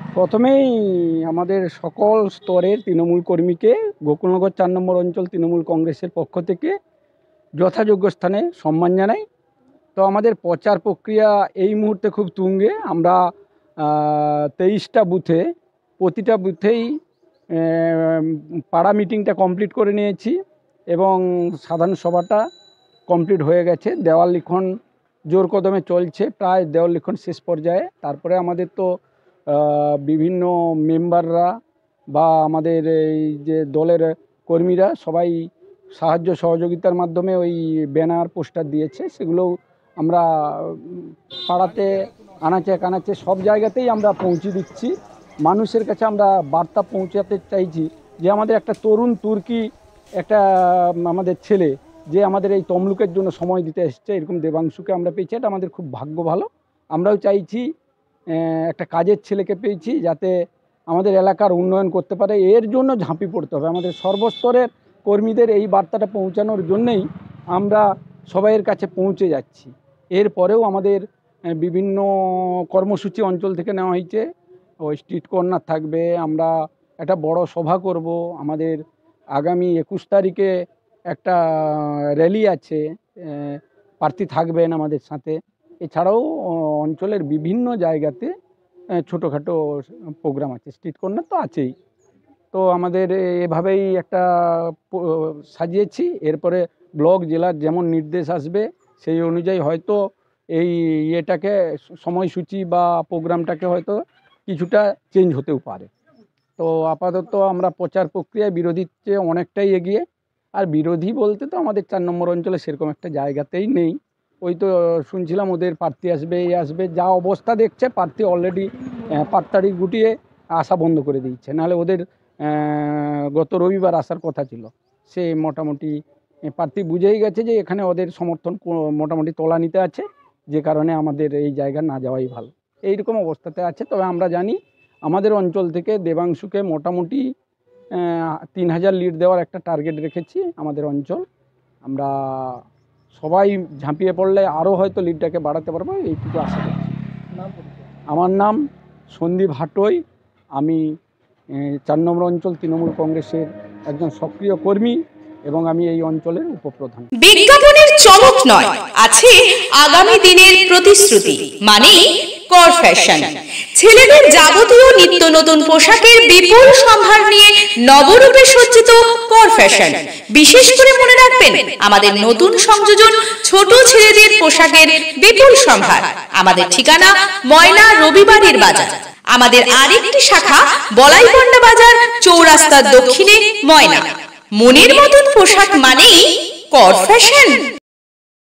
প্রথমেই আমাদের সকল স্তরের তৃণমূল কর্মীকে গোকুলনগর ৪ নম্বর অঞ্চল তৃণমূল কংগ্রেসের পক্ষ থেকে যথাযোগ্য স্থানে সম্মান জানাই। তো আমাদের প্রচার প্রক্রিয়া এই মুহূর্তে খুব তুঙ্গে। আমরা 23টা বুথে, প্রতিটা বুথেই পাড়া মিটিংটা কমপ্লিট করে নিয়েছি এবং সাধারণ সভাটা কমপ্লিট হয়ে গেছে। দেওয়াল লিখন জোর কদমে চলছে, প্রায় দেওয়াল লিখন শেষ পর্যায়ে। তারপরে আমাদের তো বিভিন্ন মেম্বাররা বা আমাদের এই যে দলের কর্মীরা সবাই সাহায্য সহযোগিতার মাধ্যমে ওই ব্যানার পোস্টার দিয়েছে, সেগুলো আমরা পাড়াতে আনাচে কানাচে সব জায়গাতেই আমরা পৌঁছে দিচ্ছি। মানুষের কাছে আমরা বার্তা পৌঁছাতে চাইছি যে আমাদের একটা তরুণ তুর্কি একটা আমাদের ছেলে যে আমাদের এই তমলুকের জন্য সময় দিতে এসছে, এরকম দেবাংশুকে আমরা পেয়েছি। এটা আমাদের খুব ভাগ্য ভালো। আমরাও চাইছি একটা কাজের ছেলেকে পেয়েছি যাতে আমাদের এলাকার উন্নয়ন করতে পারে। এর জন্য ঝাঁপিয়ে পড়তে হবে আমাদের সর্বস্তরের কর্মীদের। এই বার্তাটা পৌঁছানোর জন্যেই আমরা সবাইয়ের কাছে পৌঁছে যাচ্ছি। এরপরেও আমাদের বিভিন্ন কর্মসূচি অঞ্চল থেকে নেওয়া হয়েছে। ওই স্ট্রিট কর্নার থাকবে, আমরা একটা বড় সভা করব, আমাদের আগামী 21 তারিখে একটা র্যালি আছে, প্রার্থী থাকবেন আমাদের সাথে। এছাড়াও অঞ্চলের বিভিন্ন জায়গাতে ছোটোখাটো প্রোগ্রাম আছে, স্ট্রিট কর্নার তো আছেই। তো আমাদের এভাবেই একটা সাজিয়েছি। এরপরে ব্লক জেলার যেমন নির্দেশ আসবে সেই অনুযায়ী হয়তো এই ইয়েটাকে সময়সূচি বা প্রোগ্রামটাকে হয়তো কিছুটা চেঞ্জ হতেও পারে। তো আপাতত আমরা প্রচার প্রক্রিয়ায় বিরোধীর চেয়ে অনেকটাই এগিয়ে। আর বিরোধী বলতে তো আমাদের 4 নম্বর অঞ্চলে সেরকম একটা জায়গাতেই নেই। ওই তো শুনছিলাম ওদের প্রার্থী আসবে, এই আসবে, যা অবস্থা দেখছে প্রার্থী অলরেডি 5 তারিখ গুটিয়ে আসা বন্ধ করে দিচ্ছে। নাহলে ওদের গত রবিবার আসার কথা ছিল। সে মোটামুটি প্রার্থী বুঝেই গেছে যে এখানে ওদের সমর্থন মোটামুটি তলানিতে আছে, যে কারণে আমাদের এই জায়গা না যাওয়াই ভালো, এইরকম অবস্থাতে আছে। তবে আমরা জানি আমাদের অঞ্চল থেকে দেবাংশুকে মোটামুটি 3000 লিড দেওয়ার একটা টার্গেট রেখেছি আমাদের অঞ্চল। আমরা সবাই ঝাঁপিয়ে পড়লে আরও হয়তো লিডটাকে বাড়াতে পারবো, এইটুকু আশা করছি। আমার নাম সন্দীপ হাটই। আমি 4 নম্বর অঞ্চল তৃণমূল কংগ্রেসের একজন সক্রিয় কর্মী এবং আমি এই অঞ্চলের উপপ্রধান। বিজ্ঞাপনের চমক নয়, আছে আগামী দিনের প্রতিশ্রুতি, মানে কর ফ্যাশন। ছেলেদের যাবতীয় নিত্য নতুন পোশাকের বিপুল সম্ভার নিয়ে নবরূপে সজ্জিত কর ফ্যাশন। বিশেষ করে মনে রাখবেন আমাদের নতুন সংযোজন ছোট ছেলেদের পোশাকের বিপুল সম্ভার। আমাদের ঠিকানা ময়না রবিবারের বাজার। আমাদের আরেকটি শাখা বলাইপন্ডা বাজার, চৌরাস্তার দক্ষিণে, ময়না। মনের মতন পোশাক মানেই কর ফ্যাশন।